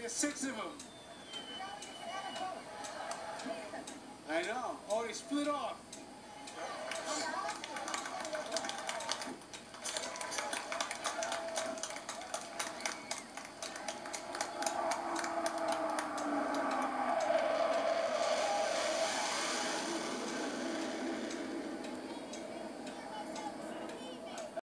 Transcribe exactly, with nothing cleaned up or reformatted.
There's six of them. I know. Oh, they split off.